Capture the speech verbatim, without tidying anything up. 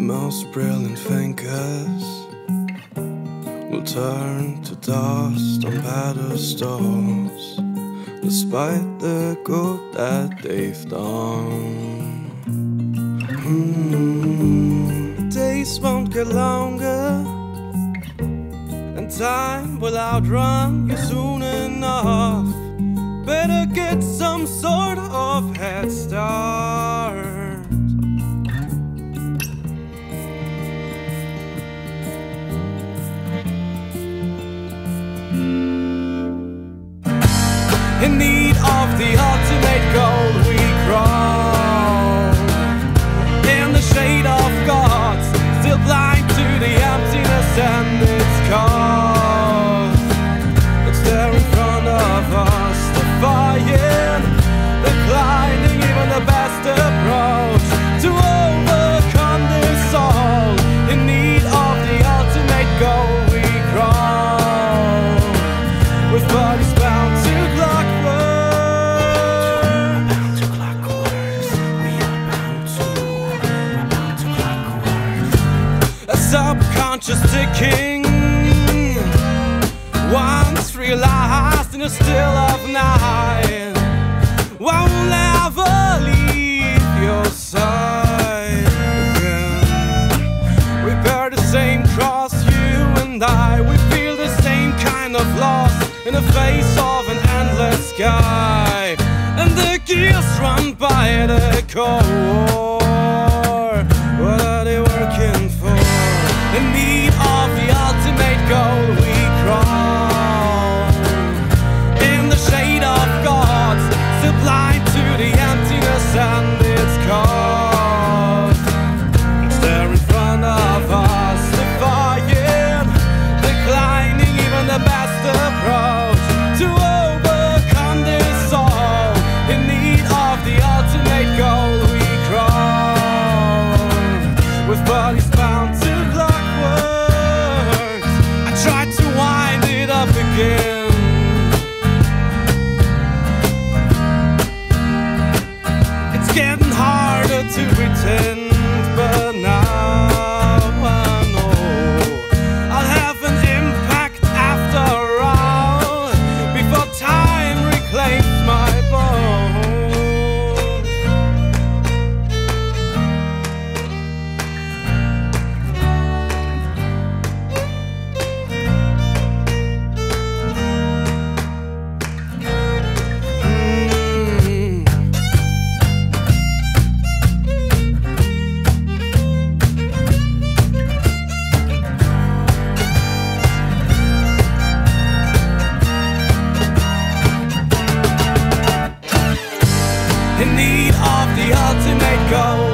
most brilliant thinkers will turn to dust on pedestals, despite the good that they've done. Mm. Days won't get longer, and time will outrun you soon enough. Better get some sort of head start. In need of the ultimate goal, we crawl in the shade of gods, still blind to the emptiness and its cause. It's there in front of us, defying, declining even the best approach to overcome this all. In need of the ultimate goal, we crawl with bodies bound to subconscious ticking, once realized in the still of night, won't ever leave your side again. We bear the same cross, you and I. We feel the same kind of loss in the face of an endless sky, and the gears run by the core. What are they working for? In need of the ultimate goal, we crawl in the shade of gods, still blind to the emptiness and its cause. It's there in front of us, defying, declining even the best approach to overcome this all. In need of the ultimate goal, we crawl with bodies bound to Clockworks. I tried to wind it up again. It's getting harder to pretend, but now I know I'll have an impact after all, before time reclaims my bones. In need of the ultimate goal,